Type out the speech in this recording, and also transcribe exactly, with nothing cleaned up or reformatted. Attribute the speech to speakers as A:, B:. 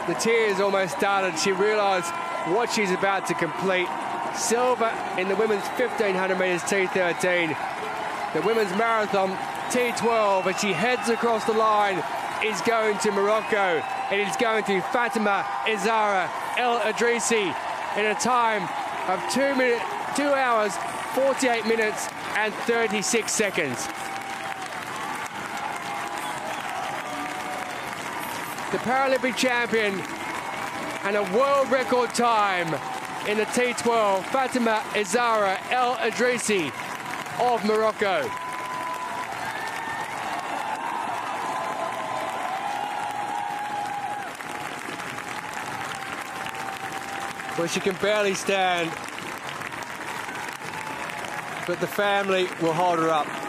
A: the tears almost started. She realised what she's about to complete. Silver in the women's fifteen hundred metres T thirteen. The women's marathon T twelve, as she heads across the line, is going to Morocco. It is going to Fatima Ezzahra El Idrissi in a time of two minutes, two hours, forty-eight minutes and thirty-six seconds. The Paralympic champion and a world record time in the T twelve, Fatima Ezzahra El Idrissi of Morocco. Well, she can barely stand, but the family will hold her up.